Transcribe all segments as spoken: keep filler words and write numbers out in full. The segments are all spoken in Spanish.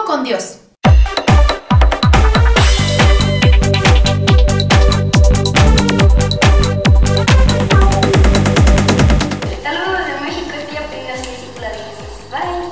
con Dios. Saludos de México, estoy apenas discípula de Jesús. Bye.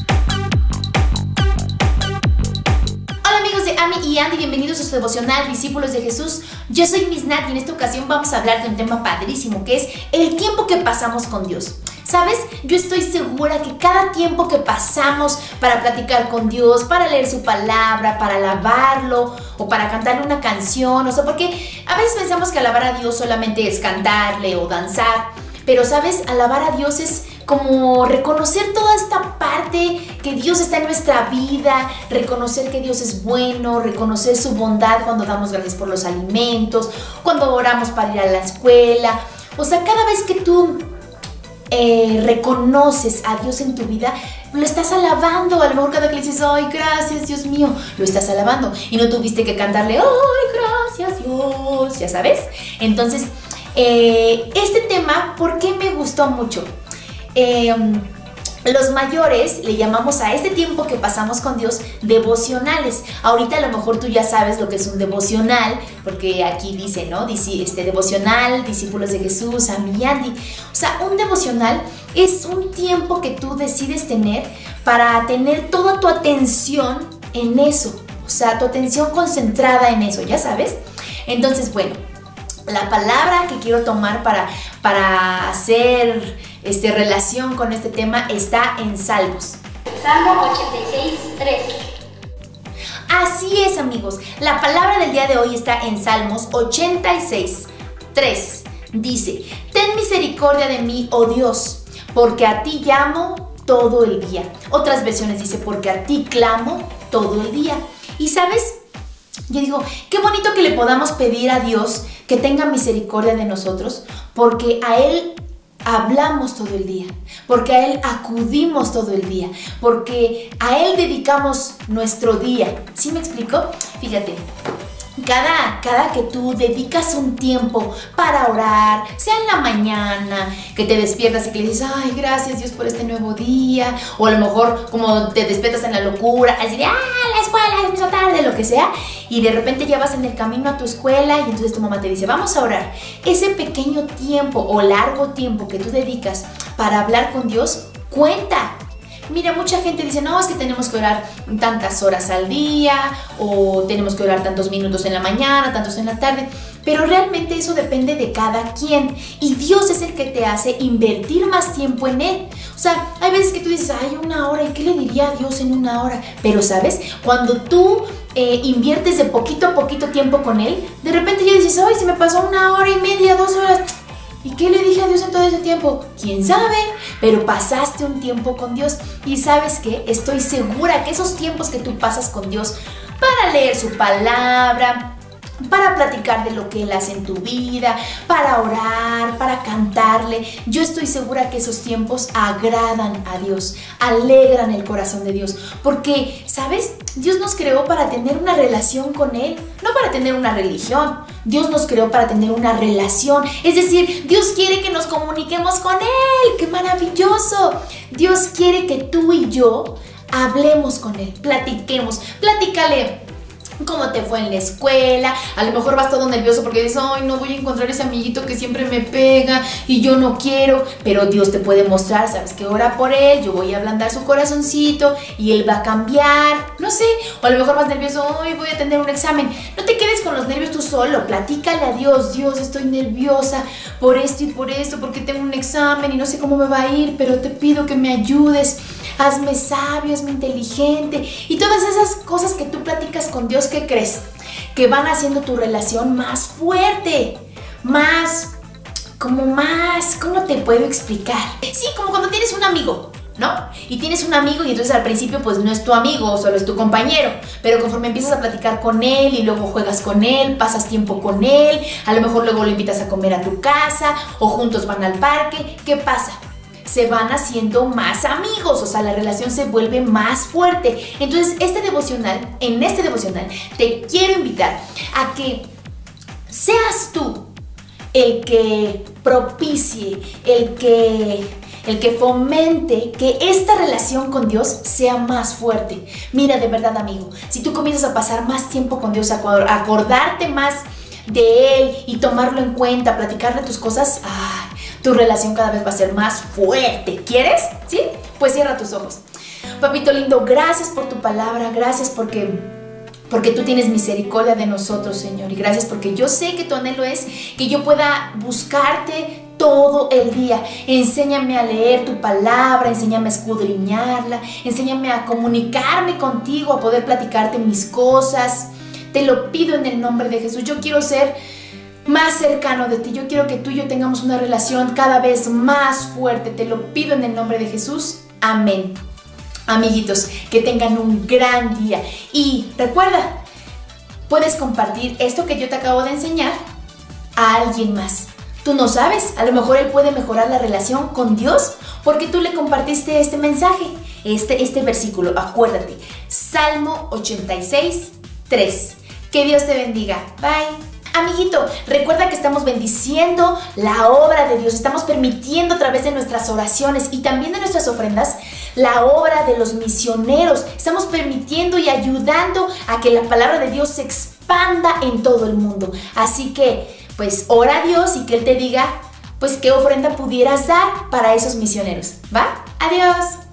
Hola amigos de Ami y Andy, bienvenidos a su devocional Discípulos de Jesús. Yo soy Miss Nat y en esta ocasión vamos a hablar de un tema padrísimo que es el tiempo que pasamos con Dios. ¿Sabes? Yo estoy segura que cada tiempo que pasamos para platicar con Dios, para leer su palabra, para alabarlo o para cantarle una canción, o sea, porque a veces pensamos que alabar a Dios solamente es cantarle o danzar, pero ¿sabes? Alabar a Dios es como reconocer toda esta parte que Dios está en nuestra vida, reconocer que Dios es bueno, reconocer su bondad cuando damos gracias por los alimentos, cuando oramos para ir a la escuela. O sea, cada vez que tú eh, reconoces a Dios en tu vida, lo estás alabando. A lo mejor cada que le dices, ay, gracias Dios mío, lo estás alabando y no tuviste que cantarle, ay, gracias Dios, ya sabes. Entonces, eh, este tema, ¿por qué me gustó mucho? Eh, los mayores le llamamos a este tiempo que pasamos con Dios devocionales. Ahorita a lo mejor tú ya sabes lo que es un devocional, porque aquí dice, ¿no? Dice, este, devocional, discípulos de Jesús, Ami y Andy. O sea, un devocional es un tiempo que tú decides tener para tener toda tu atención en eso. O sea, tu atención concentrada en eso, ¿ya sabes? Entonces, bueno, la palabra que quiero tomar para, para hacer este, relación con este tema está en Salmos. Salmo ochenta y seis, tres. Así es, amigos. La palabra del día de hoy está en Salmos ochenta y seis, tres. Dice, ten misericordia de mí, oh Dios, porque a ti llamo todo el día. Otras versiones dice, porque a ti clamo todo el día. Y ¿sabes? Yo digo, qué bonito que le podamos pedir a Dios que tenga misericordia de nosotros, porque a Él hablamos todo el día, porque a Él acudimos todo el día, porque a Él dedicamos nuestro día. ¿Sí me explico? Fíjate. Cada, cada que tú dedicas un tiempo para orar, sea en la mañana, que te despiertas y que le dices, ay, gracias Dios por este nuevo día, o a lo mejor como te despiertas en la locura, así de, ah, la escuela, es muy tarde, lo que sea, y de repente ya vas en el camino a tu escuela y entonces tu mamá te dice, vamos a orar. Ese pequeño tiempo o largo tiempo que tú dedicas para hablar con Dios, cuenta. Mira, mucha gente dice, no, es que tenemos que orar tantas horas al día o tenemos que orar tantos minutos en la mañana, tantos en la tarde, pero realmente eso depende de cada quien y Dios es el que te hace invertir más tiempo en Él. O sea, hay veces que tú dices, ay, una hora, ¿y qué le diría a Dios en una hora? Pero, ¿sabes? Cuando tú eh, inviertes de poquito a poquito tiempo con Él, de repente ya dices, ay, se me pasó una hora y media, dos horas. ¿Y qué le dije a Dios en todo ese tiempo? ¿Quién sabe? Pero pasaste un tiempo con Dios. Y ¿sabes qué? Estoy segura que esos tiempos que tú pasas con Dios para leer su palabra, para platicar de lo que Él hace en tu vida, para orar, para cantarle, yo estoy segura que esos tiempos agradan a Dios, alegran el corazón de Dios. Porque, ¿sabes? Dios nos creó para tener una relación con Él, no para tener una religión. Dios nos creó para tener una relación, es decir, Dios quiere que nos comuniquemos con Él. ¡Qué maravilloso! Dios quiere que tú y yo hablemos con Él, platiquemos, platícale cómo te fue en la escuela. A lo mejor vas todo nervioso porque dices, ay, no voy a encontrar ese amiguito que siempre me pega y yo no quiero, pero Dios te puede mostrar, sabes que ora por él, yo voy a ablandar su corazoncito y él va a cambiar, no sé. O a lo mejor vas nervioso, ay, voy a tener un examen. No te quedes con los nervios tú solo, platícale a Dios, Dios, estoy nerviosa por esto y por esto, porque tengo un examen y no sé cómo me va a ir, pero te pido que me ayudes, hazme sabio, hazme inteligente. Y todas esas cosas que tú platicas con Dios, ¿qué crees? Que van haciendo tu relación más fuerte, más, como más, ¿cómo te puedo explicar? Sí, como cuando tienes un amigo, ¿no? Y tienes un amigo y entonces al principio pues no es tu amigo, solo es tu compañero, pero conforme empiezas a platicar con él y luego juegas con él, pasas tiempo con él, a lo mejor luego lo invitas a comer a tu casa o juntos van al parque, ¿qué pasa? Se van haciendo más amigos, o sea, la relación se vuelve más fuerte. Entonces, este devocional, en este devocional, te quiero invitar a que seas tú el que propicie, el que el que fomente que esta relación con Dios sea más fuerte. Mira, de verdad, amigo, si tú comienzas a pasar más tiempo con Dios, a acordarte más de Él y tomarlo en cuenta, platicarle tus cosas, ay, tu relación cada vez va a ser más fuerte. ¿Quieres? ¿Sí? Pues cierra tus ojos. Papito lindo, gracias por tu palabra, gracias porque... porque tú tienes misericordia de nosotros, Señor. Y gracias porque yo sé que tu anhelo es que yo pueda buscarte todo el día. Enséñame a leer tu palabra, enséñame a escudriñarla, enséñame a comunicarme contigo, a poder platicarte mis cosas. Te lo pido en el nombre de Jesús. Yo quiero ser más cercano de ti. Yo quiero que tú y yo tengamos una relación cada vez más fuerte. Te lo pido en el nombre de Jesús. Amén. Amiguitos, que tengan un gran día. Y recuerda, puedes compartir esto que yo te acabo de enseñar a alguien más. Tú no sabes, a lo mejor él puede mejorar la relación con Dios porque tú le compartiste este mensaje, este, este versículo. Acuérdate, Salmo ochenta y seis, tres. Que Dios te bendiga. Bye. Amiguito, recuerda que estamos bendiciendo la obra de Dios, estamos permitiendo a través de nuestras oraciones y también de nuestras ofrendas la obra de los misioneros. Estamos permitiendo y ayudando a que la palabra de Dios se expanda en todo el mundo. Así que, pues, ora a Dios y que Él te diga, pues, qué ofrenda pudieras dar para esos misioneros. ¿Va? Adiós.